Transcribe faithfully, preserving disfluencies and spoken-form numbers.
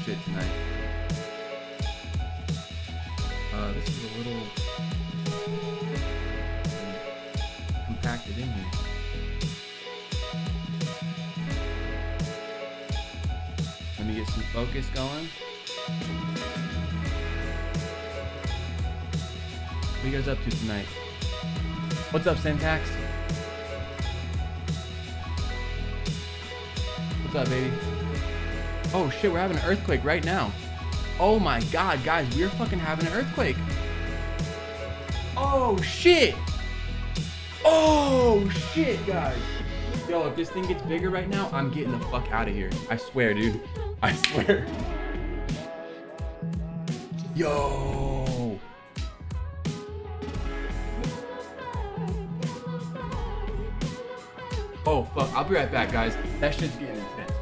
shit tonight. Uh, this is a little compacted in here. Let me get some focus going. What are you guys up to tonight? What's up, Syntax? What's up, baby? Oh shit, we're having an earthquake right now. Oh my god, guys, we're fucking having an earthquake. Oh shit. Oh shit, guys. Yo, if this thing gets bigger right now, I'm getting the fuck out of here. I swear, dude. I swear. Yo. Oh fuck, I'll be right back, guys. That shit's getting intense.